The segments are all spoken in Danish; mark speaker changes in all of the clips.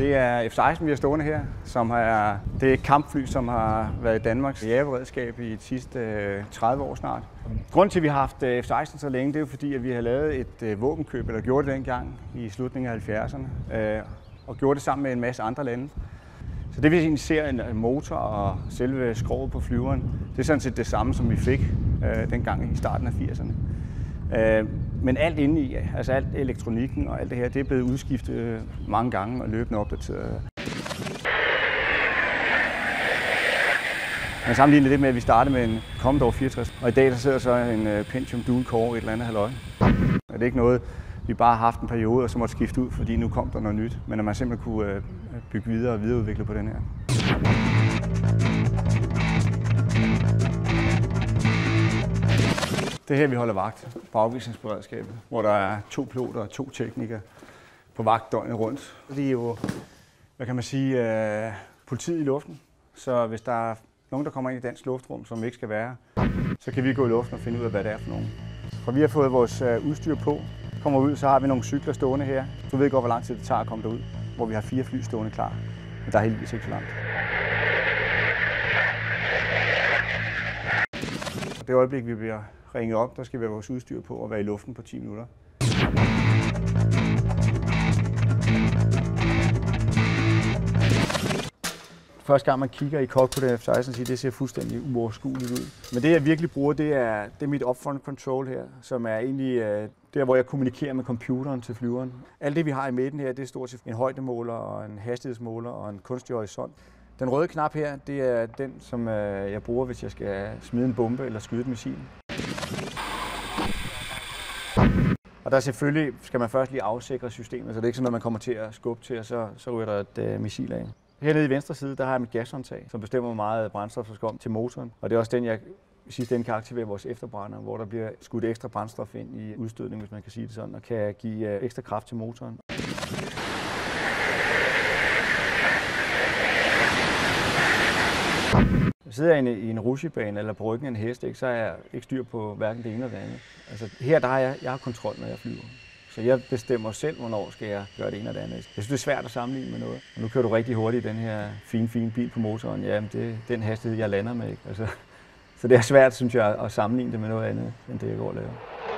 Speaker 1: Det er F-16, vi har stående her, det er et kampfly, som har været i Danmarks jagerberedskab i de sidste 30 år snart. Grunden til, at vi har haft F-16 så længe, det er jo fordi, at vi har lavet et våbenkøb, eller gjorde det dengang i slutningen af 70'erne, og gjorde det sammen med en masse andre lande. Så det vi egentlig ser, en motor og selve skroget på flyveren, det er sådan set det samme, som vi fik dengang i starten af 80'erne. Men alt inde i, altså alt elektronikken og alt det her, det er blevet udskiftet mange gange og løbende opdateret. Man sammenligner det med, at vi startede med en Commodore 64, og i dag der sidder så en Pentium Dual Core et eller andet halløj. Og det er ikke noget, vi bare har haft en periode og så måtte skifte ud, fordi nu kom der noget nyt, men at man simpelthen kunne bygge videre og videreudvikle på den her. Det her, vi holder vagt på afvisningsberedskabet, hvor der er 2 piloter og 2 teknikere på vagt døgnet rundt. Det er jo, hvad kan man sige, politiet i luften. Så hvis der er nogen, der kommer ind i dansk luftrum, som ikke skal være, så kan vi gå i luften og finde ud af, hvad det er for nogen. For vi har fået vores udstyr på. Kommer ud, så har vi nogle cykler stående her. Du ved godt, hvor lang tid det tager at komme derud, hvor vi har 4 fly stående klar. Men der er heldigvis ikke så langt. Det øjeblik, vi bliver ringet op, der skal vi have vores udstyr på og være i luften på 10 minutter. Første gang man kigger i cockpit af F-16, siger det ser fuldstændig uoverskueligt ud. Men det jeg virkelig bruger, det er mit upfront control her, som er egentlig der, hvor jeg kommunikerer med computeren til flyveren. Alt det vi har i midten her, det er stort set en højdemåler og en hastighedsmåler og en kunstig horisont. Den røde knap her, det er den, som jeg bruger, hvis jeg skal smide en bombe eller skyde et missil. Og der selvfølgelig skal man først lige afsikre systemet, så det er ikke sådan noget, man kommer til at skubbe til, og så ryger der et missil af. Hernede i venstre side, der har jeg mit gashåndtag, som bestemmer, hvor meget brændstof der skal om til motoren. Og det er også den, jeg i sidste ende kan aktivere vores efterbrænder, hvor der bliver skudt ekstra brændstof ind i udstødningen, hvis man kan sige det sådan, og kan give ekstra kraft til motoren. Sidder jeg i en rushebane eller på ryggen af en hest, så er jeg ikke styr på hverken det ene eller det andet. Altså her der har jeg har kontrol, når jeg flyver. Så jeg bestemmer selv, hvornår skal jeg gøre det ene eller det andet. Jeg synes, det er svært at sammenligne med noget. Og nu kører du rigtig hurtigt i den her fine bil på motoren. Jamen, det er den hastighed, jeg lander med. Ikke? Altså, så det er svært, synes jeg, at sammenligne det med noget andet, end det jeg går og laver.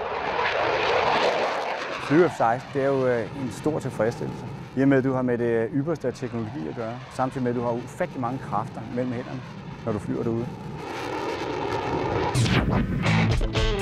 Speaker 1: Flyve F-16, det er jo en stor tilfredsstillelse. I og med, at du har med det ypperste af teknologi at gøre, samtidig med, at du har ufattelig mange kræfter mellem hænderne, når du flyver derude.